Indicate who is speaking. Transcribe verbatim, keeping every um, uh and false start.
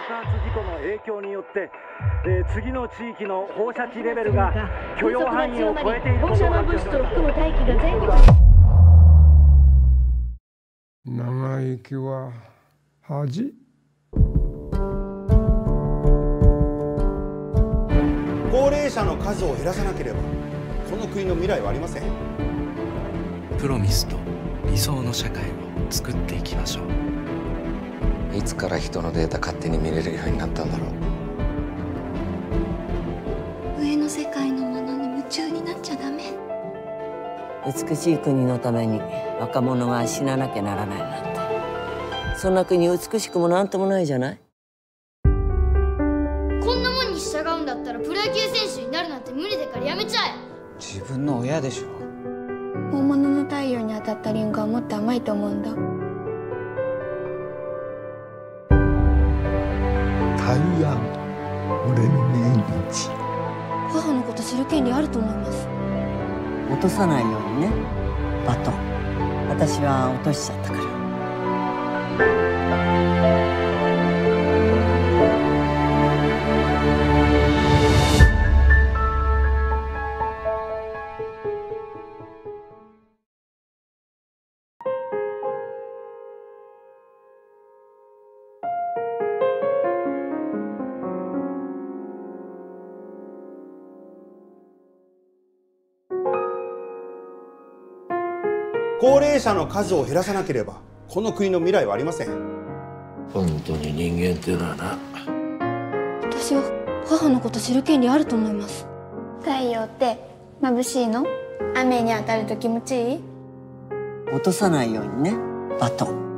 Speaker 1: 爆発事故の影響によって、えー、次の地域の放射値レベルが許容範囲を超えていることを発表しました。
Speaker 2: 含む大気が全国
Speaker 3: 長生きは恥。
Speaker 4: 高齢者の数を減らさなければこの国の未来はありません。
Speaker 5: プロミスと理想の社会を作っていきましょう。
Speaker 6: いつから人のデータ勝手に見れるようになったんだろ
Speaker 7: う。上の世界のものに夢中になっちゃダメ。
Speaker 8: 美しい国のために若者が死ななきゃならないなんて、そんな国美しくもなんともないじゃない。
Speaker 9: こんなもんに従うんだったらプロ野球選手になるなんて無理だからやめちゃえ。
Speaker 10: 自分の親でしょ。
Speaker 7: 本物の太陽に当たったリンゴはもっと甘いと思うんだ。
Speaker 3: 大安、俺の命日。
Speaker 7: 母のこと知る権利あると思います。
Speaker 8: 落とさないようにね、バトン。私は落としちゃったから。
Speaker 4: 高齢者の数を減らさなければこの国の未来はありません。
Speaker 6: 本当に人間っていうのはな。
Speaker 7: 私は母のこと知る権利あると思います。太陽って眩しいの？雨に当たると気持ちいい？
Speaker 8: 落とさないようにね、バトン。